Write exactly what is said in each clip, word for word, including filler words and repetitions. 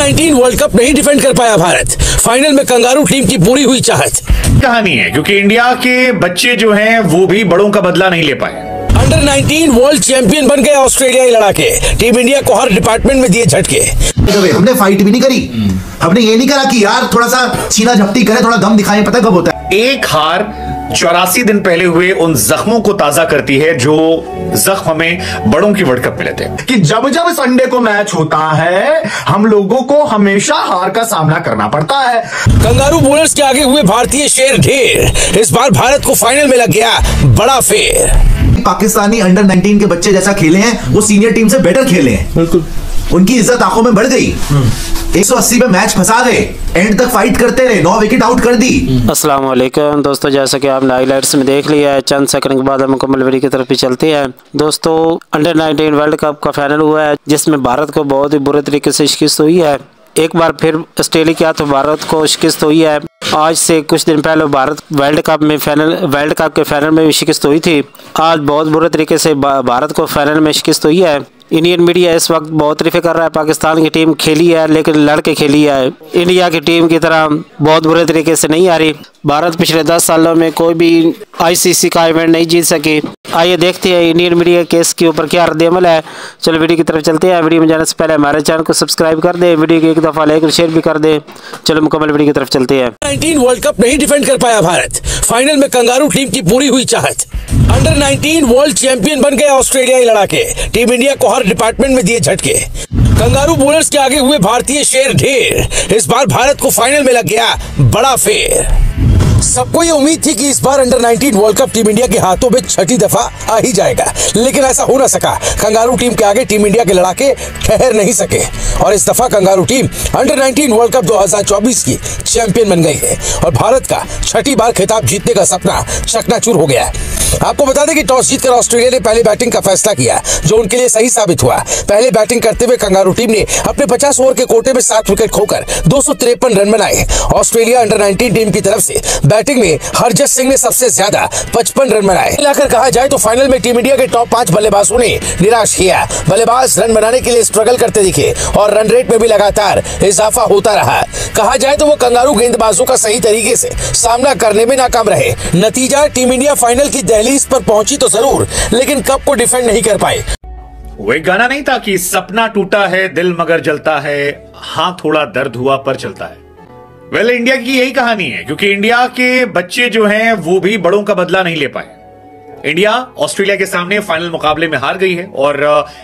Nineteen world cup नहीं defend कर पाया भारत। फाइनल में कंगारू टीम की पूरी हुई चाहत। कहानी है क्योंकि इंडिया के बच्चे जो हैं वो भी बड़ों का बदला नहीं ले पाए। अंडर नाइनटीन वर्ल्ड चैंपियन बन गए ऑस्ट्रेलियाई लड़ाके। टीम इंडिया को हर डिपार्टमेंट में दिए झटके। हमने फाइट भी नहीं करी, हमने ये नहीं करा कि यार थोड़ा सा छीना झपटी करे, थोड़ा दम दिखाएं। पता कब होता है? एक हार चौरासी दिन पहले हुए उन जख्मों को ताजा करती है जो जख्म हमें बड़ों की वर्ल्ड कप मिले थे। कि जब जब संडे को मैच होता है हम लोगों को हमेशा हार का सामना करना पड़ता है। कंगारू बोलर्स के आगे हुए भारतीय शेर ढेर। इस बार भारत को फाइनल में लग गया बड़ा फेर। पाकिस्तानी अंडर नाइनटीन के बच्चे जैसा खेले हैं वो सीनियर टीम से बेटर खेले हैं। बिल्कुल उनकी इज्जत आंखों में बढ़ गई। एक सौ अस्सी पे मैच फंसा गए, एंड तक फाइट करते रहे, नौ विकेट आउट कर दी। अस्सलाम वालेकुम दोस्तों, जैसा कि आपने हाइलाइट्स में देख लिया है, चंद सेकंड के बाद हम मुकम्मल वीडियो की तरफ भी चलते हैं। दोस्तों अंडर नाइनटीन वर्ल्ड कप का फाइनल हुआ है जिसमें भारत को बहुत ही बुरे तरीके से शिकस्त हुई है। एक बार फिर ऑस्ट्रेलिया के हाथ भारत को शिकस्त हुई है। आज से कुछ दिन पहले भारत वर्ल्ड कप में फाइनल वर्ल्ड कप के फाइनल में भी शिकस्त हुई थी। आज बहुत बुरे तरीके से भारत को फाइनल में शिकस्त हुई है। इंडियन मीडिया इस वक्त बहुत तारीफें कर रहा है। पाकिस्तान की टीम खेली है लेकिन लड़के खेली है, इंडिया की टीम की तरह बहुत बुरे तरीके से नहीं आ रही। भारत पिछले दस सालों में कोई भी आईसीसी का इवेंट नहीं जीत सकी। आइए देखते हैं इंडियन मीडिया केस के ऊपर क्या रद्द-ए-अमल है। चलो वीडियो की तरफ चलते हैं। वीडियो में जाने से पहले हमारे चैनल को सब्सक्राइब कर दे, वीडियो को एक दफ़ा लाइक और शेयर भी कर दे। चलो मुकम्मल वीडियो की तरफ चलते हैं। नाइनटीन वर्ल्ड कप नहीं डिफेंड कर पाया भारत। फाइनल में कंगारू टीम की पूरी हुई चाहत। अंडर नाइनटीन वर्ल्ड चैंपियन बन गए ऑस्ट्रेलियाई लड़ाके। टीम इंडिया को हर डिपार्टमेंट में दिए झटके। कंगारू बोलर्स के आगे हुए भारतीय शेर ढेर। इस बार भारत को फाइनल में लग गया बड़ा फेर। सबको ये उम्मीद थी कि इस बार under nineteen world cup team India के हाथों में छठी दफा आ ही जाएगा, लेकिन ऐसा हो ना सका। कंगारू टीम के आगे टीम इंडिया के लड़ाके ठहर नहीं सके और इस दफा kangaroo team under nineteen world cup दो हज़ार चौबीस की चैंपियन बन गई है और भारत का छठी बार खिताब जीतने का सपना चकनाचूर हो गया। आपको बता दें कि टॉस जीतकर ऑस्ट्रेलिया ने पहले बैटिंग का फैसला किया जो उनके लिए सही साबित हुआ। पहले बैटिंग करते हुए कंगारू टीम ने अपने पचास ओवर के कोटे में सात विकेट खोकर दो सौ तिरपन रन बनाए। ऑस्ट्रेलिया अंडर नाइनटीन टीम की तरफ से बैटिंग में हरजत सिंह ने सबसे ज्यादा पचपन रन बनाए। मिलाकर कहा जाए तो फाइनल में टीम इंडिया के टॉप पांच बल्लेबाजों ने निराश किया। बल्लेबाज रन बनाने के लिए स्ट्रगल करते दिखे और रन रेट में भी लगातार इजाफा होता रहा। कहा जाए तो वो कंगारू गेंदबाजों का सही तरीके से सामना करने में नाकाम रहे। नतीजा टीम इंडिया फाइनल की दहलीज पर पहुंची तो जरूर, लेकिन कप को डिफेंड नहीं कर पाए। वो एक गाना नहीं था कि सपना टूटा है दिल मगर जलता है, हाँ थोड़ा दर्द हुआ पर चलता है। वेल well, इंडिया की यही कहानी है क्योंकि इंडिया के बच्चे जो हैं वो भी बड़ों का बदला नहीं ले पाए। इंडिया ऑस्ट्रेलिया के सामने फाइनल मुकाबले में हार गई है और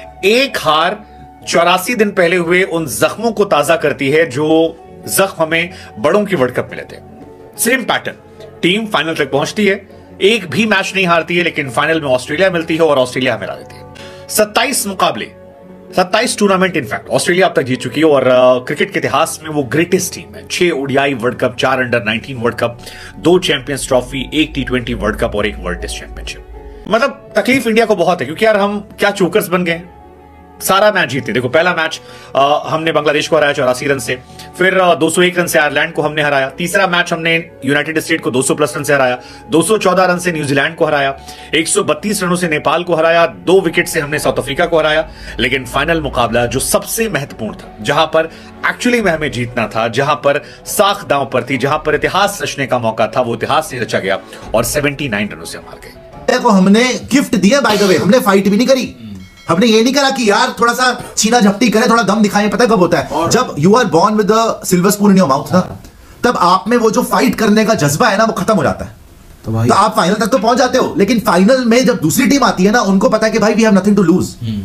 एक हार चौरासी दिन पहले हुए उन जख्मों को ताजा करती है जो जख्म हमें बड़ों की वर्ल्ड कप मिले थे। सेम पैटर्न, टीम फाइनल तक पहुंचती है, एक भी मैच नहीं हारती है, लेकिन फाइनल में ऑस्ट्रेलिया मिलती है और ऑस्ट्रेलिया हमें हरा देती है। सत्ताईस मुकाबले, सत्ताईस टूर्नामेंट इनफैक्ट ऑस्ट्रेलिया अब तक जीत चुकी है और क्रिकेट के इतिहास में वो ग्रेटेस्ट टीम है। छह ओडीआई वर्ल्ड कप, चार अंडर नाइनटीन वर्ल्ड कप, दो चैंपियंस ट्रॉफी, एक टी ट्वेंटी वर्ल्ड कप और एक वर्ल्ड टेस्ट चैंपियनशिप। मतलब तकलीफ इंडिया को बहुत है क्योंकि यार हम क्या चोकर्स बन गए, सारा मैच जीते। देखो पहला मैच आ, हमने बांग्लादेश को हराया चौरासी रन से, फिर आ, दो सौ एक रन से आयरलैंड को हमने हराया। तीसरा मैच हमने यूनाइटेड स्टेट को दो सौ प्लस रन से हराया, दो सौ चौदह रन से न्यूजीलैंड को हराया, एक सौ बत्तीस रनों से नेपाल को हराया, दो विकेट से हमने साउथ अफ्रीका को हराया। लेकिन फाइनल मुकाबला जो सबसे महत्वपूर्ण था, जहां पर एक्चुअली में हमें जीतना था, जहां पर साख दांव पर थी, जहां पर इतिहास रचने का मौका था, वो इतिहास से रचा गया और उन्यासी रनों से हम हार गए। को हमने गिफ्ट दिया, बाय द वे हमने फाइट भी नहीं करी, हमने ये नहीं करा कि यार थोड़ा सा छीना झपटी करे, थोड़ा दम दिखाएं। पता कब होता है? जब you are born with the silver spoon in your mouth ना, तब आप में वो जो फाइट करने का जज्बा है ना वो खत्म हो जाता है। तो, भाई तो आप फाइनल तक तो पहुंच जाते हो, लेकिन फाइनल में जब दूसरी टीम आती है ना, उनको पता है कि भाई we have nothing to lose,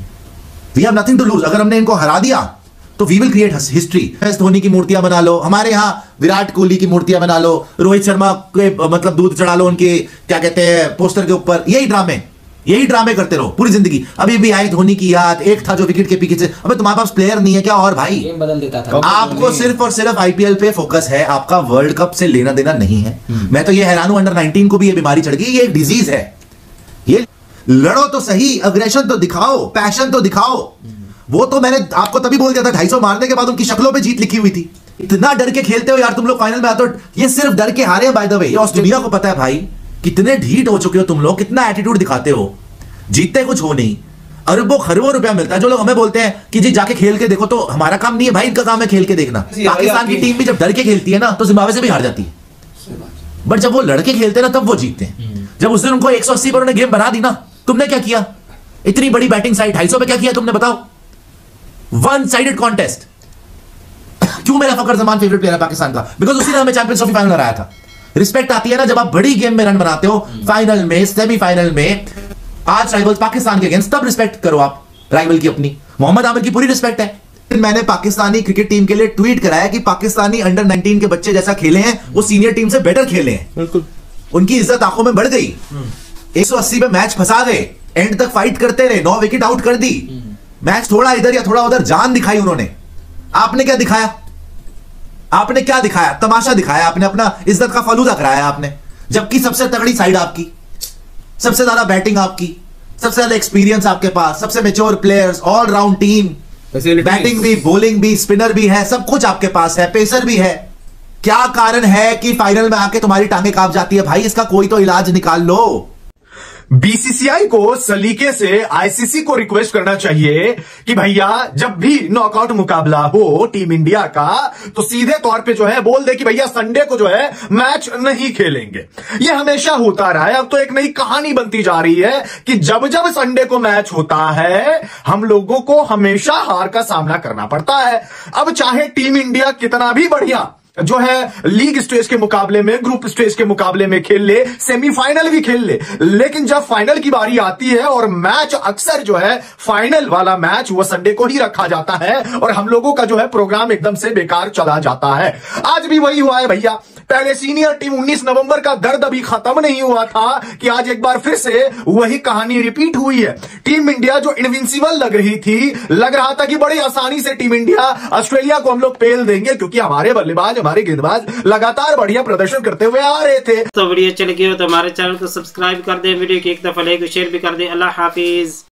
we have nothing to lose. अगर हमने इनको हरा दिया तो we will create history. Dhoni की मूर्तियां बना लो, हमारे यहाँ विराट कोहली की मूर्तियां बना लो, रोहित शर्मा के मतलब दूध चढ़ा लो उनके क्या कहते हैं पोस्टर के ऊपर। यही ड्रामे यही ड्रामे करते रहो पूरी जिंदगी। अभी भी आई धोनी की याद, एक था जो विकेट के पीछे से। अबे तुम्हारे पास प्लेयर नहीं है क्या? और भाई गेम बदल देता था। आपको सिर्फ और सिर्फ आईपीएल पे फोकस है, आपका वर्ल्ड कप से लेना देना नहीं है। मैं तो ये हैरान हूं, अंडर नाइनटीन को भी ये बीमारी चढ़ गई। ये एक डिजीज है। ये लड़ो तो सही, अग्रेशन तो दिखाओ, पैशन तो दिखाओ। वो तो मैंने आपको तभी बोल दिया था, ढाई सौ मारने के बाद उनकी शक्लों पे जीत लिखी हुई थी। इतना डर के खेलते हो यार तुम लोग, फाइनल में आते हो ये सिर्फ डर के हारे हैं। बाय द वे ये ऑस्ट्रेलिया को पता है भाई कितने ढीठ हो चुके हो तुम लोग, कितना एटीट्यूड दिखाते हो। जीतते कुछ हो नहीं, अरबों खरबों रुपया मिलता है। जो लोग हमें बोलते हैं कि जी जाके खेल के देखो, तो हमारा काम नहीं है भाई, इनका काम है खेल के देखना। पाकिस्तान की टीम भी जब डर के खेलती है ना तो जिम्बाब्वे से भी हार जाती है, बट जब वो लड़के खेलते हैं ना तब वो जीतते हैं। जब उस दिन उनको एक सौ अस्सी पर उन्होंने गेम बना दी ना, तुमने क्या किया? इतनी बड़ी बैटिंग साइड ढाई सौ पे क्या किया तुमने, बताओ? One sided contest. क्यों मेरा फकर जमान फेवरेट प्लेयर है पाकिस्तान का? बिकॉज उसी ने हमें चैंपियंस ट्रॉफी फाइनल हराया था। रिस्पेक्ट आती है ना जब आप बड़ी गेम में रन बनाते हो, फाइनल में, सेमीफाइनल में, आज राइवल्स पाकिस्तान के अगेंस्ट, तब रिस्पेक्ट करो आप राइवल की अपनी। मोहम्मद आमिर की पूरी रिस्पेक्ट है। मैंने पाकिस्तानी क्रिकेट टीम के लिए ट्वीट कराया कि पाकिस्तानी अंडर नाइनटीन के बच्चे जैसा खेले हैं वो सीनियर टीम से बेटर खेले हैं। बिल्कुल उनकी इज्जत आंखों में बढ़ गई। एक सौ अस्सी पे मैच फंसा गए, एंड तक फाइट करते रहे, नौ विकेट आउट कर दी। मैच थोड़ा इधर या थोड़ा उधर जान दिखाई उन्होंने। आपने क्या दिखाया? आपने क्या दिखाया? तमाशा दिखाया आपने, अपना इज्जत का फालूदा कराया आपने। जबकि सबसे तगड़ी साइड आपकी, सबसे ज्यादा बैटिंग आपकी, सबसे ज्यादा एक्सपीरियंस आपके पास, सबसे mature players, all round team, batting भी, बॉलिंग भी, स्पिनर भी है, सब कुछ आपके पास है, पेसर भी है। क्या कारण है कि फाइनल में आके तुम्हारी टांगे कांप जाती है भाई? इसका कोई तो इलाज निकाल लो। बीसीसीआई को सलीके से आईसीसी को रिक्वेस्ट करना चाहिए कि भैया जब भी नॉकआउट मुकाबला हो टीम इंडिया का तो सीधे तौर पे जो है बोल दे कि भैया संडे को जो है मैच नहीं खेलेंगे। ये हमेशा होता रहा है, अब तो एक नई कहानी बनती जा रही है कि जब जब संडे को मैच होता है हम लोगों को हमेशा हार का सामना करना पड़ता है। अब चाहे टीम इंडिया कितना भी बढ़िया जो है लीग स्टेज के मुकाबले में, ग्रुप स्टेज के मुकाबले में खेल ले, सेमीफाइनल भी खेल ले, लेकिन जब फाइनल की बारी आती है और मैच अक्सर जो है फाइनल वाला मैच वो संडे को ही रखा जाता है और हम लोगों का जो है प्रोग्राम एकदम से बेकार चला जाता है। आज भी वही हुआ है भैया। पहले सीनियर टीम उन्नीस नवंबर का दर्द अभी खत्म नहीं हुआ था कि आज एक बार फिर से वही कहानी रिपीट हुई है। टीम इंडिया जो इनविंसिबल लग रही थी, लग रहा था कि बड़ी आसानी से टीम इंडिया ऑस्ट्रेलिया को हम लोग पेल देंगे क्योंकि हमारे बल्लेबाज, हमारे गेंदबाज लगातार बढ़िया प्रदर्शन करते हुए आ रहे थे। तो वीडियो अच्छी लगी हो तो हमारे चैनल को सब्सक्राइब कर दे, वीडियो की एक दफा लाइक शेयर भी कर दे। अल्लाह हाफिज।